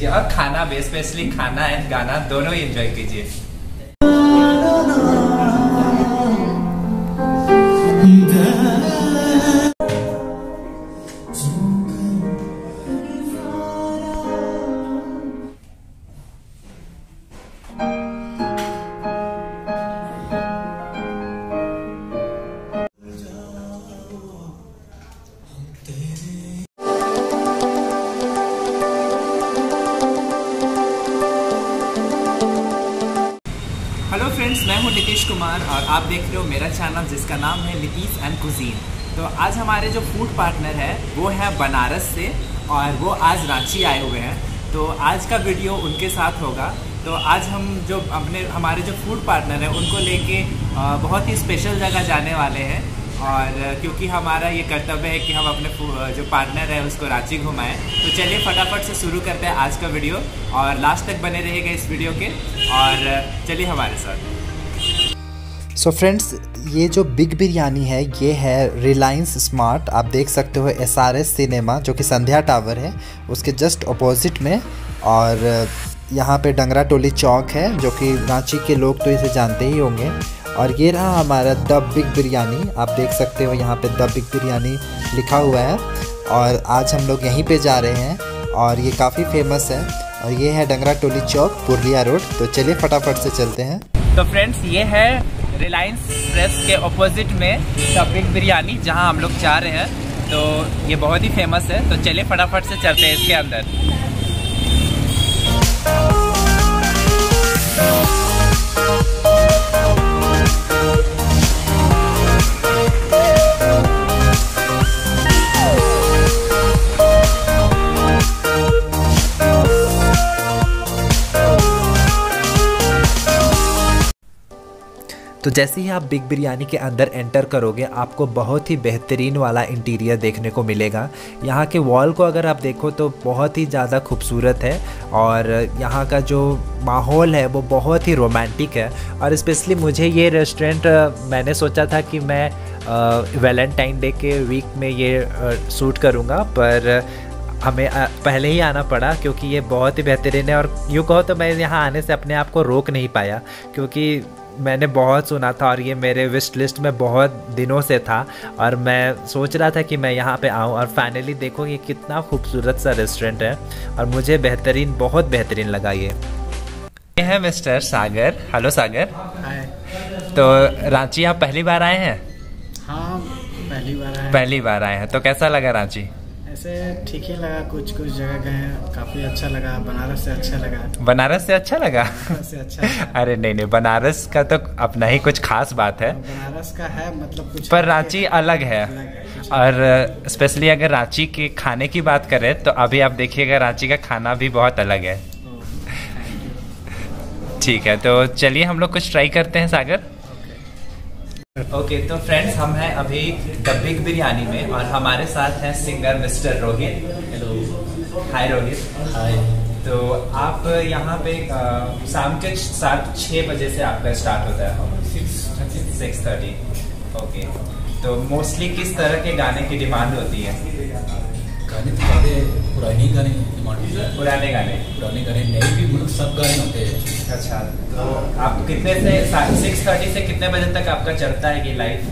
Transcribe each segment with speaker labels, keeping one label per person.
Speaker 1: कीजिए और खाना भी, स्पेशली खाना एंड गाना दोनों ही एंजॉय कीजिए। हेलो फ्रेंड्स, मैं हूं नीतीश कुमार और आप देख रहे हो मेरा चैनल जिसका नाम है नीतीश एंड कुजीन। तो आज हमारे जो फूड पार्टनर है वो है बनारस से और वो आज रांची आए हुए हैं। तो आज का वीडियो उनके साथ होगा। तो आज हम जो हमारे जो फूड पार्टनर हैं उनको लेके बहुत ही स्पेशल जगह जाने वाले हैं और क्योंकि हमारा ये कर्तव्य है कि हम अपने जो पार्टनर है उसको रांची घुमाएं। तो चलिए फटाफट से शुरू करते हैं आज का वीडियो और लास्ट तक बने रहेगा इस वीडियो के और चलिए हमारे साथ।
Speaker 2: सो फ्रेंड्स, ये जो बिग बिरयानी है ये है रिलायंस स्मार्ट। आप देख सकते हो SRS सिनेमा जो कि संध्या टावर है उसके जस्ट अपोजिट में। और यहाँ पे डंगरा टोली चौक है जो कि रांची के लोग तो इसे जानते ही होंगे। और ये रहा हमारा द बिग बिरयानी। आप देख सकते हो यहाँ पे द बिग बिरयानी लिखा हुआ है और आज हम लोग यहीं पे जा रहे हैं और ये काफ़ी फेमस है। और ये है डंगरा टोली चौक, पुरलिया रोड। तो चलिए फटाफट से चलते हैं।
Speaker 1: तो फ्रेंड्स, ये है रिलायंस प्रेस के ऑपोजिट में द बिग बिरयानी जहाँ हम लोग जा रहे हैं। तो ये बहुत ही फेमस है। तो चलिए फटाफट से चलते हैं इसके अंदर। तो जैसे ही आप बिग बिरयानी के अंदर एंटर करोगे आपको बहुत ही बेहतरीन वाला इंटीरियर देखने को मिलेगा। यहाँ के वॉल को अगर आप देखो तो बहुत ही ज़्यादा खूबसूरत है और यहाँ का जो माहौल है वो बहुत ही रोमांटिक है। और स्पेशली मुझे ये रेस्टोरेंट मैंने सोचा था कि मैं वैलेंटाइन डे के वीक में ये शूट करूँगा, पर हमें पहले ही आना पड़ा क्योंकि ये बहुत ही बेहतरीन है। और यूँ कहो तो मैं यहाँ आने से अपने आप को रोक नहीं पाया क्योंकि मैंने बहुत सुना था और ये मेरे विश लिस्ट में बहुत दिनों से था और मैं सोच रहा था कि मैं यहाँ पे आऊँ। और फाइनली देखो ये कितना खूबसूरत सा रेस्टोरेंट है और मुझे बेहतरीन, बहुत बेहतरीन लगा ये है मिस्टर सागर। हेलो सागर।
Speaker 3: हाय।
Speaker 1: तो रांची आप पहली बार आए हैं?
Speaker 3: हाँ,
Speaker 1: पहली बार आए हैं। तो कैसा लगा रांची?
Speaker 3: ऐसे ठीक ही लगा, कुछ जगह गए हैं, काफ़ी अच्छा लगा। बनारस से अच्छा लगा।
Speaker 1: बनारस से अच्छा लगा?
Speaker 3: बनारस से अच्छा लगा।
Speaker 1: अरे नहीं, बनारस का तो अपना ही कुछ खास बात है।
Speaker 3: बनारस का है मतलब कुछ,
Speaker 1: पर रांची अलग है। और स्पेशली अगर रांची के खाने की बात करें तो अभी आप देखिएगा रांची का खाना भी बहुत अलग है। ठीक है, तो चलिए हम लोग कुछ ट्राई करते हैं सागर। ओके, तो फ्रेंड्स हम हैं अभी द बिग बिरयानी में और हमारे साथ हैं singer mister Rohit. Hello. Hi Rohit.
Speaker 3: Hi.
Speaker 1: तो आप यहाँ पे शाम के 6 बजे से आपका स्टार्ट होता है? 6:30। ओके, तो मोस्टली किस तरह के गाने की डिमांड होती है?
Speaker 4: गाने तो सारे पुराने गाने डिमांड होती है।
Speaker 1: पुराने गाने
Speaker 4: नए भी मतलब सब गाने होते हैं।
Speaker 1: अच्छा, तो आप कितने से 6:30 से कितने बजे तक आपका चलता है ये लाइव?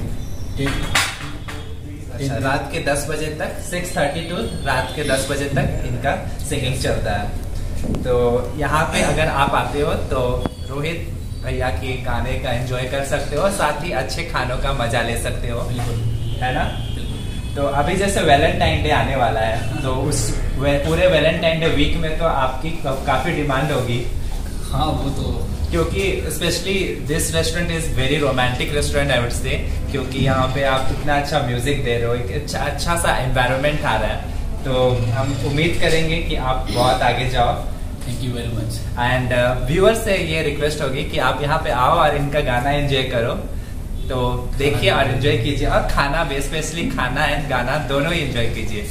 Speaker 1: अच्छा, रात के 10 बजे तक, 6:30 टू रात के 10 बजे तक इनका सिंगिंग चलता है। तो यहाँ पे अगर आप आते हो तो रोहित भैया के गाने का एंजॉय कर सकते हो, साथ ही अच्छे खानों का मजा ले सकते हो, है ना? तो अभी जैसे वैलेंटाइन डे आने वाला है तो उस पूरे वैलेंटाइन डे वीक में तो आपकी काफ़ी डिमांड होगी।
Speaker 4: हाँ, वो तो
Speaker 1: क्योंकि specially this restaurant is very romantic restaurant I would say, क्योंकि यहाँ पे आप इतना अच्छा म्यूजिक दे रहे हो, एक अच्छा सा एनवायरनमेंट आ रहा है। तो हम उम्मीद करेंगे कि आप बहुत आगे जाओ।
Speaker 4: Thank you very much.
Speaker 1: And viewers से ये रिक्वेस्ट होगी कि आप यहाँ पे आओ और इनका गाना एंजॉय करो। तो देखिए और एंजॉय कीजिए और खाना भी, स्पेशली खाना एंड गाना दोनों ही एंजॉय कीजिए।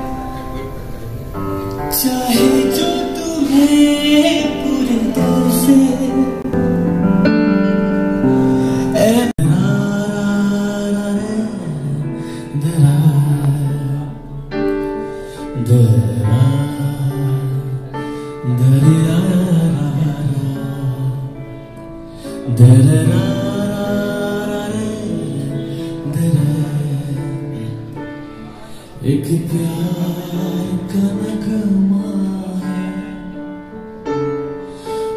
Speaker 5: चाहे जो तुम्हें पूरे दिल से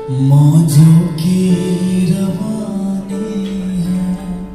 Speaker 4: मौजों की रवानी है।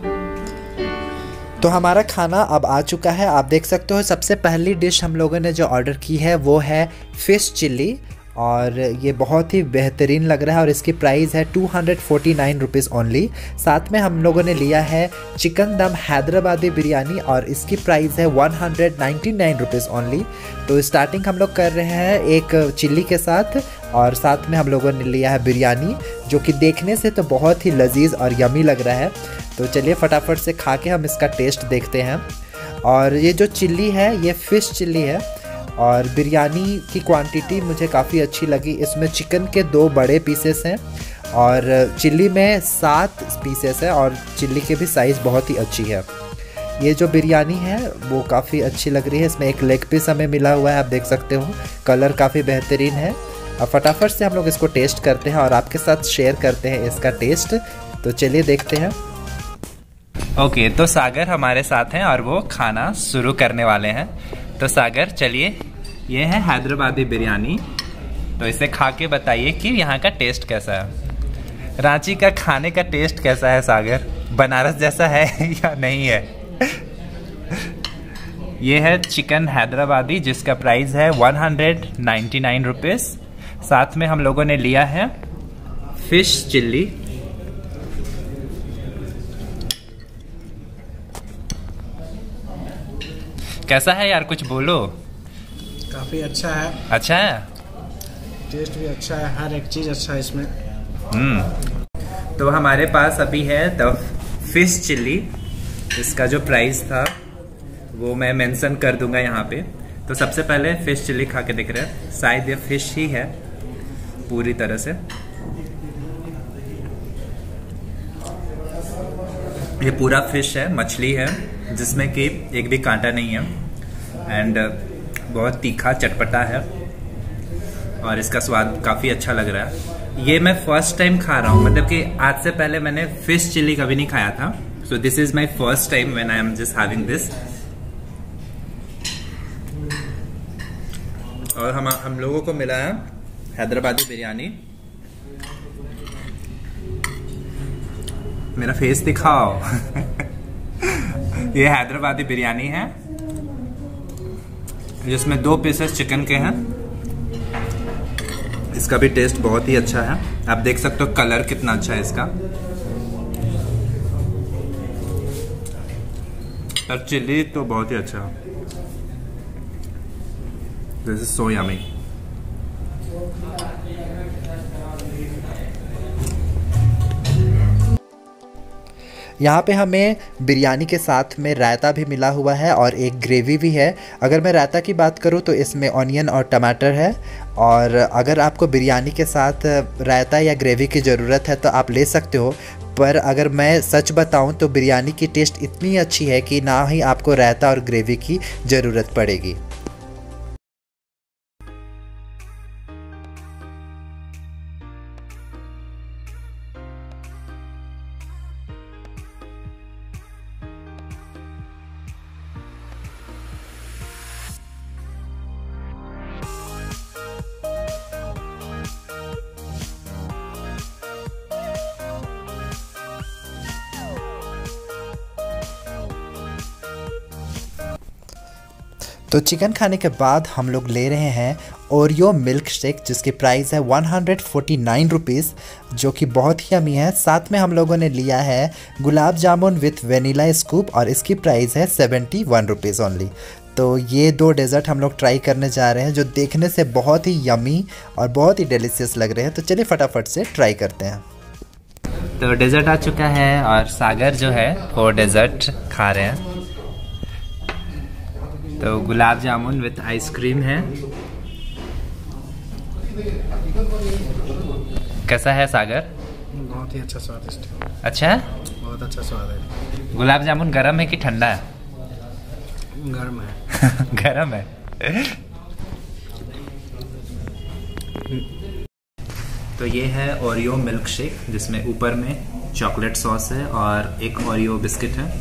Speaker 2: तो हमारा खाना अब आ चुका है। आप देख सकते हो सबसे पहली डिश हम लोगों ने जो ऑर्डर की है वो है फ़िश चिल्ली, और ये बहुत ही बेहतरीन लग रहा है और इसकी प्राइस है 249 रुपीज़ ओनली। साथ में हम लोगों ने लिया है चिकन दम हैदराबादी बिरयानी और इसकी प्राइस है 199 रुपीज़ ओनली। तो स्टार्टिंग हम लोग कर रहे हैं एक चिल्ली के साथ, और साथ में हम लोगों ने लिया है बिरयानी, जो कि देखने से तो बहुत ही लजीज और यमी लग रहा है। तो चलिए फटाफट से खा के हम इसका टेस्ट देखते हैं। और ये जो चिल्ली है ये फ़िश चिल्ली है, और बिरयानी की क्वांटिटी मुझे काफ़ी अच्छी लगी। इसमें चिकन के 2 बड़े पीसेस हैं और चिल्ली में 7 पीसेस है, और चिल्ली के भी साइज़ बहुत ही अच्छी है। ये जो बिरयानी है वो काफ़ी अच्छी लग रही है। इसमें एक लेग पीस हमें मिला हुआ है, आप देख सकते हो। कलर काफ़ी बेहतरीन है। अब फटाफट से हम लोग इसको टेस्ट करते हैं और आपके साथ शेयर करते हैं इसका टेस्ट। तो चलिए देखते हैं।
Speaker 1: ओके, तो सागर हमारे साथ हैं और वो खाना शुरू करने वाले हैं। तो सागर चलिए, ये है हैदराबादी बिरयानी, तो इसे खा के बताइए कि यहाँ का टेस्ट कैसा है। रांची का खाने का टेस्ट कैसा है सागर, बनारस जैसा है या नहीं है? ये है चिकन हैदराबादी जिसका प्राइस है 199 रुपीज़। साथ में हम लोगों ने लिया है फिश चिल्ली। कैसा है यार, कुछ बोलो।
Speaker 3: काफ़ी अच्छा है।
Speaker 1: अच्छा है,
Speaker 3: टेस्ट भी अच्छा है, हर एक चीज़ अच्छा है इसमें।
Speaker 1: तो हमारे पास अभी है द फिश चिल्ली। इसका जो प्राइस था वो मैं मेंशन कर दूंगा यहाँ पे। तो सबसे पहले फिश चिल्ली खा के दिख रहे हैं, शायद ये फिश ही है पूरी तरह से। ये पूरा फिश है, मछली है जिसमें कि एक भी कांटा नहीं है, एंड बहुत तीखा चटपटा है और इसका स्वाद काफ़ी अच्छा लग रहा है। ये मैं फर्स्ट टाइम खा रहा हूँ, मतलब कि आज से पहले मैंने फिश चिल्ली कभी नहीं खाया था। So this is my first time when I am just having this. और हम लोगों को मिला है हैदराबादी बिरयानी। मेरा फेस दिखाओ। ये हैदराबादी बिरयानी है जिसमें 2 पीसेस चिकन के हैं। इसका भी टेस्ट बहुत ही अच्छा है, आप देख सकते हो कलर कितना अच्छा है इसका। और चिल्ली तो बहुत ही अच्छा है। This is so yummy.
Speaker 2: यहाँ पे हमें बिरयानी के साथ में रायता भी मिला हुआ है और एक ग्रेवी भी है। अगर मैं रायता की बात करूँ तो इसमें ऑनियन और टमाटर है, और अगर आपको बिरयानी के साथ रायता या ग्रेवी की ज़रूरत है तो आप ले सकते हो। पर अगर मैं सच बताऊं तो बिरयानी की टेस्ट इतनी अच्छी है कि ना ही आपको रायता और ग्रेवी की ज़रूरत पड़ेगी। तो चिकन खाने के बाद हम लोग ले रहे हैं ओरियो मिल्क शेक, जिसकी प्राइस है 149 रुपीज़, जो कि बहुत ही यमी है। साथ में हम लोगों ने लिया है gulab jamun with vanilla scoop और इसकी प्राइस है 71 रुपीज़ ओनली। तो ये 2 डेज़र्ट हम लोग ट्राई करने जा रहे हैं जो देखने से बहुत ही यमी और बहुत ही डिलीशियस लग रहे हैं। तो चलिए फटाफट से ट्राई करते हैं।
Speaker 1: तो डेजर्ट आ चुका है और सागर जो है वो डेजर्ट खा रहे हैं। तो गुलाब जामुन विथ आइसक्रीम है। कैसा है सागर?
Speaker 3: बहुत ही अच्छा स्वादिष्ट है।
Speaker 1: अच्छा है,
Speaker 3: बहुत अच्छा स्वाद है।
Speaker 1: गुलाब जामुन गरम है कि ठंडा है?
Speaker 3: गर्म है।
Speaker 1: गरम है। तो ये है ओरियो मिल्क शेक जिसमें ऊपर में चॉकलेट सॉस है और एक ओरियो बिस्किट है।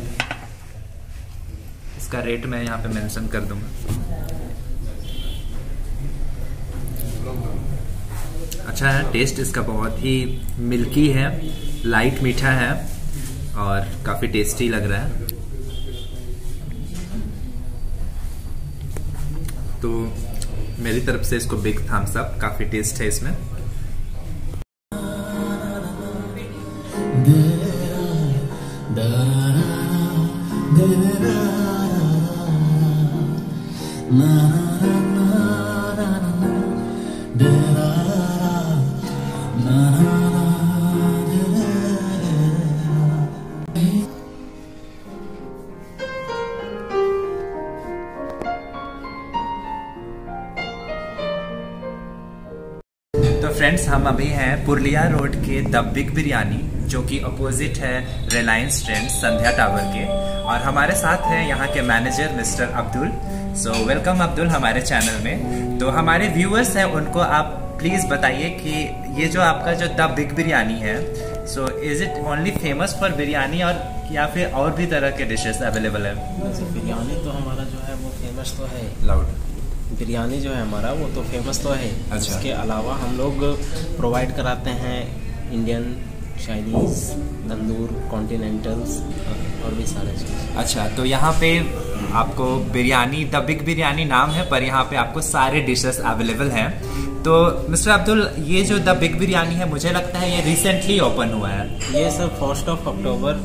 Speaker 1: इसका रेट मैं यहाँ पे मेंशन कर दूंगा। अच्छा है, टेस्ट इसका बहुत ही मिल्की है, लाइट मीठा है और काफ़ी टेस्टी लग रहा है। तो मेरी तरफ से इसको बिग थम्स अप, काफ़ी टेस्ट है इसमें। तो फ्रेंड्स, हम अभी हैं पुरलिया रोड के द बिग बिरयानी, जो कि अपोजिट है रिलायंस ट्रेंड्स संध्या टावर के, और हमारे साथ हैं यहाँ के manager mister Abdul. So welcome Abdul हमारे चैनल में। तो हमारे व्यूअर्स हैं, उनको आप प्लीज़ बताइए कि ये जो आपका जो द बिग बिरयानी है, so is it only famous for biryani और या फिर और भी तरह के डिशेस अवेलेबल है?
Speaker 3: बिरयानी तो हमारा जो है वो फेमस तो है,
Speaker 1: लाउड
Speaker 3: बिरयानी जो है हमारा वो तो फेमस तो है।
Speaker 1: अच्छा।
Speaker 3: इसके अलावा हम लोग प्रोवाइड कराते हैं इंडियन, चाइनीज़, तंदूर, कॉन्टिनेंटल्स और भी सारे चीज़।
Speaker 1: अच्छा, तो यहाँ पे आपको बिरयानी, द बिग बिरयानी नाम है, पर यहाँ पे आपको सारे डिशेस अवेलेबल हैं। तो मिस्टर अब्दुल, ये जो द बिग बिरयानी है, मुझे लगता है ये रिसेंटली ओपन हुआ है।
Speaker 3: ये सर 1 अक्टूबर।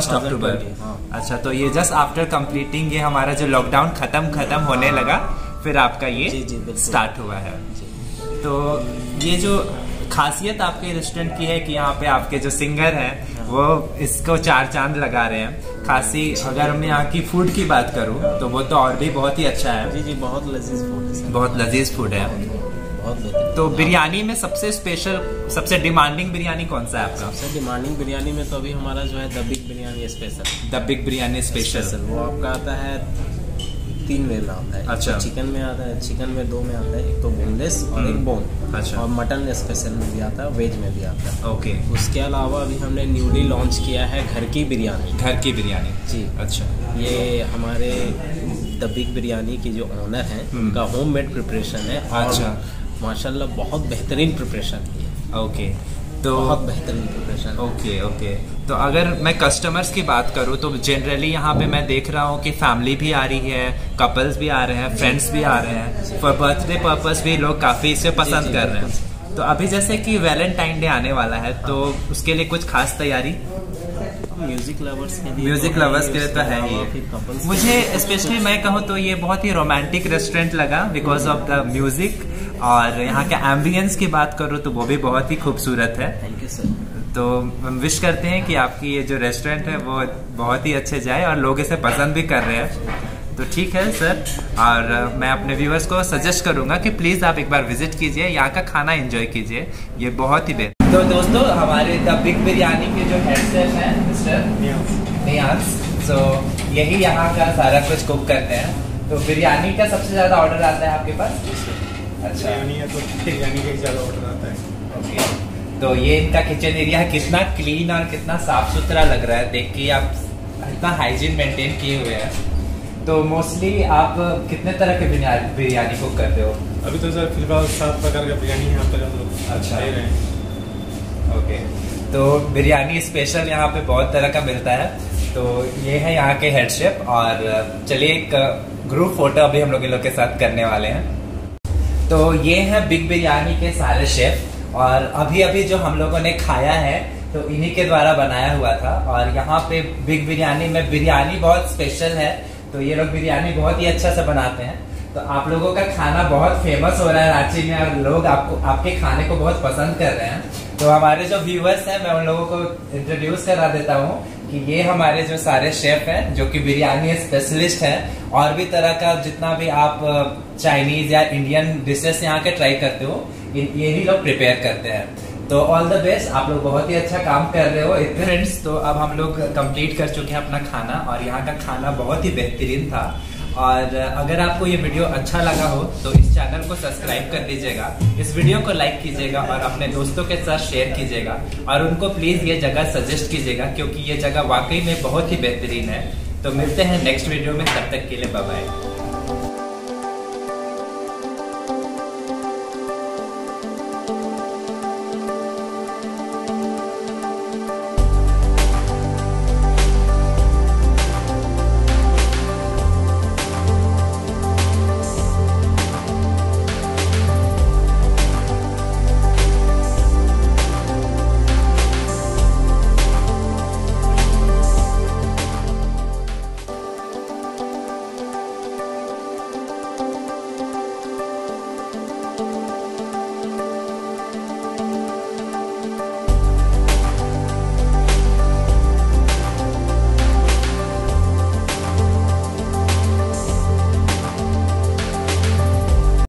Speaker 3: हाँ।
Speaker 1: अच्छा, तो ये जस्ट आफ्टर कंप्लीटिंग, ये हमारा जो लॉकडाउन खत्म होने लगा, फिर आपका ये स्टार्ट हुआ है। तो ये जो खासियत आपके रेस्टोरेंट की है कि यहाँ पे आपके जो सिंगर हैं वो इसको 4 चांद लगा रहे हैं। खासी अगर मैं यहाँ की फूड की बात करूँ तो वो तो और भी बहुत ही अच्छा है।
Speaker 3: जी, बहुत लजीज फूड है।
Speaker 1: बहुत लजीज फूड है।
Speaker 3: बहुत।
Speaker 1: तो बिरयानी में सबसे स्पेशल, सबसे डिमांडिंग बिरयानी कौन सा है आपका?
Speaker 3: सबसे डिमांडिंग बिरयानी में तो अभी हमारा जो है the big biryani special.
Speaker 1: The big biryani special
Speaker 3: वो आपका आता है 3 में आता है।
Speaker 1: अच्छा।
Speaker 3: तो चिकन में आता है, चिकन में 2 में आता है, एक तो बोनलेस और एक बोन।
Speaker 1: अच्छा।
Speaker 3: और मटन स्पेशल में भी आता है, वेज में भी आता है।
Speaker 1: ओके।
Speaker 3: उसके अलावा अभी हमने न्यूली लॉन्च किया है घर की बिरयानी।
Speaker 1: घर की बिरयानी
Speaker 3: जी।
Speaker 1: अच्छा।
Speaker 3: ये हमारे द बिग बिरयानी की जो ओनर है उनका होममेड प्रिपरेशन है।
Speaker 1: अच्छा।
Speaker 3: माशाल्लाह बहुत बेहतरीन प्रिपरेशन है।
Speaker 1: ओके। तो
Speaker 3: बहुत बेहतरीन प्रिपरेशन।
Speaker 1: ओके। तो अगर मैं कस्टमर्स की बात करूँ तो जनरली यहाँ पे मैं देख रहा हूँ कि फैमिली भी आ रही है, कपल्स भी आ रहे हैं, फ्रेंड्स भी आ रहे हैं, फॉर बर्थडे पर्पस भी लोग काफ़ी इसे पसंद कर रहे हैं। तो अभी जैसे कि वैलेंटाइन डे आने वाला है, तो उसके लिए कुछ खास तैयारी?
Speaker 3: म्यूजिक लवर्स
Speaker 1: के लिए तो है ही। मुझे स्पेशली मैं कहूँ तो ये बहुत ही रोमांटिक रेस्टोरेंट लगा बिकॉज ऑफ द म्यूजिक, और यहाँ के एम्बियंस की बात करूँ तो वो भी बहुत ही खूबसूरत है।
Speaker 3: Thank you sir.
Speaker 1: तो हम विश करते हैं कि आपकी ये जो रेस्टोरेंट है वो बहुत ही अच्छे जाए और लोग इसे पसंद भी कर रहे हैं। तो ठीक है सर, और मैं अपने व्यूअर्स को सजेस्ट करूंगा कि प्लीज़ आप एक बार विजिट कीजिए, यहाँ का खाना एंजॉय कीजिए, ये बहुत ही बेहतर। तो दोस्तों, हमारे द बिग बिरयानी के जो हेड शेफ हैं मिस्टर नियांस, तो यही यहाँ का सारा कुछ कुक करते हैं। तो बिरयानी का सबसे ज़्यादा ऑर्डर आता है आपके पास? अच्छा।
Speaker 5: बिरयानी है तो बिरयानी का ज़्यादा ऑर्डर आता है।
Speaker 1: ओके। तो ये इनका किचन एरिया कितना क्लीन और कितना साफ सुथरा लग रहा है, देख के आप इतना हाइजीन मेंटेन किए हुए हैं। तो मोस्टली आप कितने तरह के बिरयानी कुक करते हो?
Speaker 5: अभी तो सर फिलहाल 7 प्रकार का बिरयानी यहाँ पर हम लोग
Speaker 1: अच्छा
Speaker 5: दे रहे हैं।
Speaker 1: ओके। तो बिरयानी स्पेशल यहाँ पे बहुत तरह का मिलता है। तो ये है यहाँ के हेड शेफ, और चलिए एक ग्रुप फोटो अभी हम लोग इन लोग के साथ करने वाले हैं। तो ये है बिग बिरयानी के सारे शेफ, और अभी जो हम लोगों ने खाया है तो इन्हीं के द्वारा बनाया हुआ था। और यहाँ पे बिग बिरयानी में बिरयानी बहुत स्पेशल है, तो ये लोग बिरयानी बहुत ही अच्छा से बनाते हैं। तो आप लोगों का खाना बहुत फेमस हो रहा है रांची में, और लोग आपके खाने को बहुत पसंद कर रहे हैं। तो हमारे जो व्यूअर्स हैं, मैं उन लोगों को इंट्रोड्यूस करा देता हूँ कि ये हमारे जो सारे शेफ हैं जो कि बिरयानी स्पेशलिस्ट हैं, और भी तरह का जितना भी आप चाइनीज या इंडियन डिशेस यहाँ के ट्राई करते हो, यही लोग प्रिपेयर करते हैं। तो ऑल द बेस्ट, आप लोग बहुत ही अच्छा काम कर रहे हो फ्रेंड्स। तो अब हम लोग कंप्लीट कर चुके हैं अपना खाना, और यहाँ का खाना बहुत ही बेहतरीन था। और अगर आपको ये वीडियो अच्छा लगा हो तो इस चैनल को सब्सक्राइब कर दीजिएगा, इस वीडियो को लाइक कीजिएगा और अपने दोस्तों के साथ शेयर कीजिएगा, और उनको प्लीज़ ये जगह सजेस्ट कीजिएगा, क्योंकि ये जगह वाकई में बहुत ही बेहतरीन है। तो मिलते हैं नेक्स्ट वीडियो में, तब तक के लिए बाय बाय।